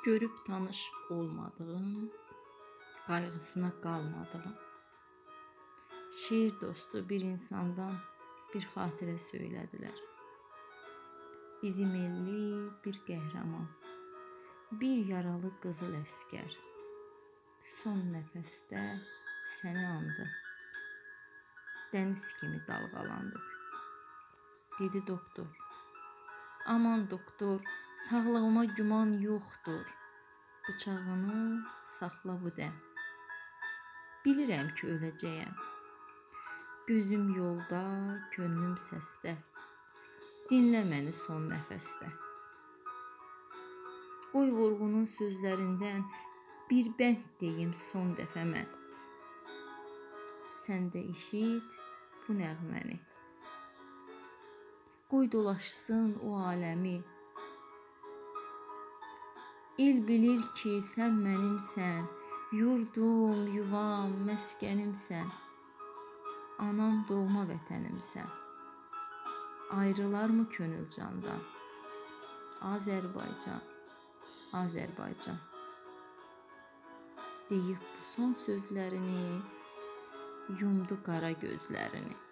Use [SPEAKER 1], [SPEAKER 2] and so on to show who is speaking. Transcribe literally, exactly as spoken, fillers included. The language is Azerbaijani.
[SPEAKER 1] görüb tanış olmadığım, qayğısına qalmadığım. Şiir dostu bir insandan bir xatirə söylədilər. Bizim elli bir qəhrəman, bir yaralı qızıl əskər, son nəfəsdə səni andı, dəniz kimi dalğalandıq. Dedi doktor, aman doktor, sağlığıma güman yoxdur, bıçağını saxla bu dəm. Bilirəm ki, öləcəyəm, gözüm yolda, könlüm səsdə, dinlə məni son nəfəsdə. Qoy vurğunun sözlərindən bir bənd deyim son dəfə mən. Sən də eşit bu nəğməni. Qoy dolaşsın o aləmi. El bilir ki, sən mənimsən, yurdum, yuvam, məskənimsən. Anam doğma vətənimsən. Ayrılarmı könül candan? Azərbaycan, Azərbaycan. Deyib bu son sözlərini, yumdu qara gözlərini.